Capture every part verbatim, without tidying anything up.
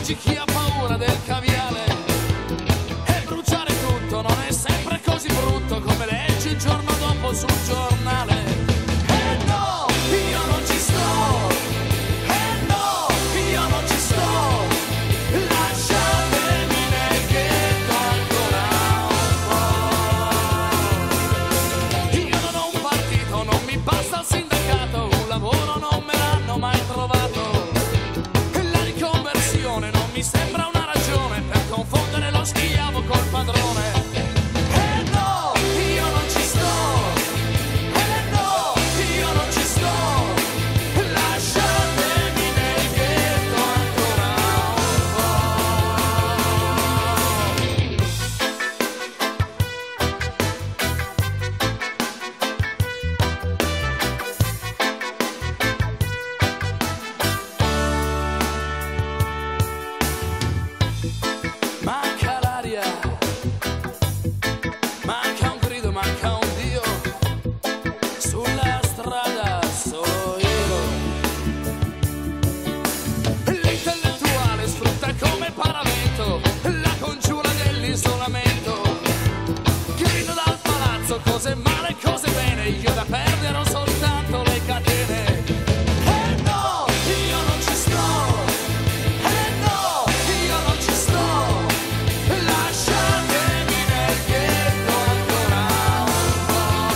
arrangi chi ha paura del caviale. E bruciare tutto non è sempre così brutto come leggi il giorno dopo sul giornale. E no, io non ci sto. E no, io non ci sto. Lasciatemi nel ghetto ancora un po'. Io non ho un partito, non mi basta il sindacato, un lavoro non me l'hanno mai trovato. La riconversione non mi sembra una ragione per confondere lo schiavo col padrone. E no, io non ci sto. E no, io non ci sto. Lasciatemi nel ghetto ancora un Manca l'aria, manca un grido, manca un Dio. Sulla strada solo io. L'intellettuale sfrutta come paravento la congiura dell'isolamento. Grido dal palazzo, cose male, cose bene. Io da perdere ho soltanto le catene. E no, io non ci sto. E no, io non ci sto. Lasciatemi nel ghetto ancora un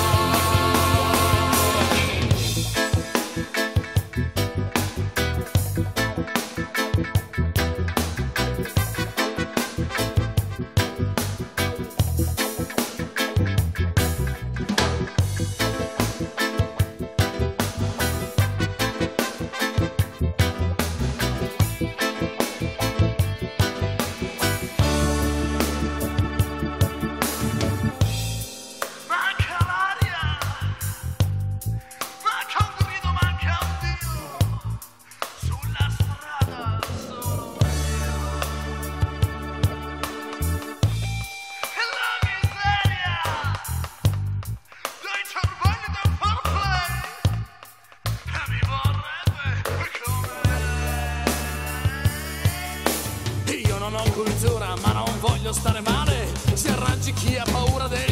Manca l'aria, manca un grido, manca un Dio. Sulla strada solo io. E la miseria dei cervelli del fair play che mi vorrebbe come lei. Io non ho cultura ma non voglio stare male. Si arrangi chi ha paura del